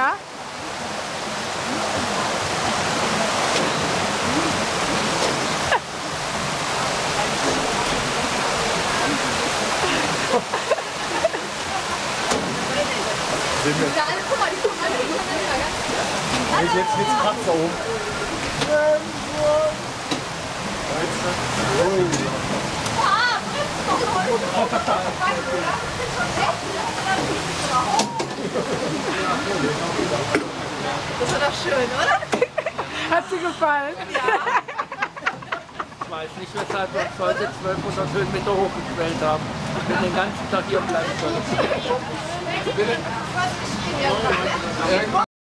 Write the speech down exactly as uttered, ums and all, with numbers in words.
Ja? Guck mal, die gucken alle, die gucken alle ganz. Jetzt wird's krass da oben. Das war doch schön, oder? Hat sie gefallen? Ich weiß nicht, weshalb wir uns heute zwölfhundert Höhenmeter hochgequält haben. Wir den ganzen Tag hier bleiben können.